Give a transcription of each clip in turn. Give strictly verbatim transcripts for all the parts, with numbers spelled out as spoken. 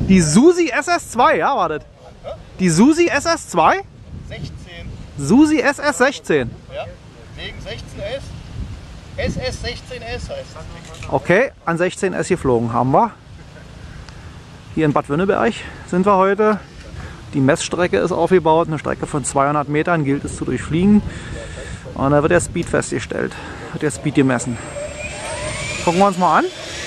Die Susi S S zwei, ja, wartet. Die Susi S S zwei? sechzehn. Susi S S sechzehn. Ja, wegen sechzehn S. S S sechzehn S heißt es. Okay, an sechzehn S geflogen haben wir. Hier in Bad Wünnenberg sind wir heute. Die Messstrecke ist aufgebaut, eine Strecke von zweihundert Metern gilt es zu durchfliegen. Und da wird der Speed festgestellt, wird der Speed gemessen. Gucken wir uns mal an.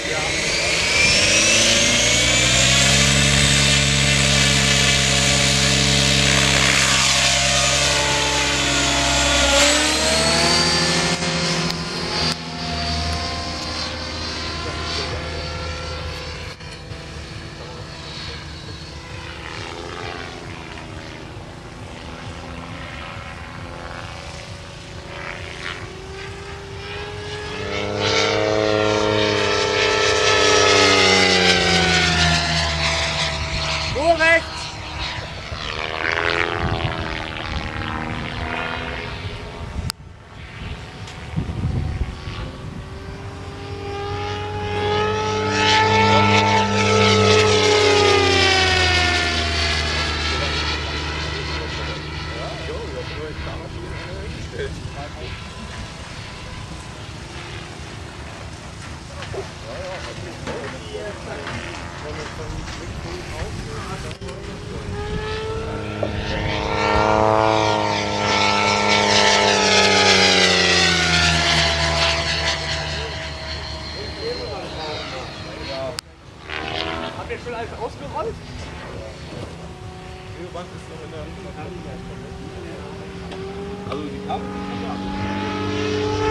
Habt ihr schon alles ausgerollt? Also die Kabel sind schon da.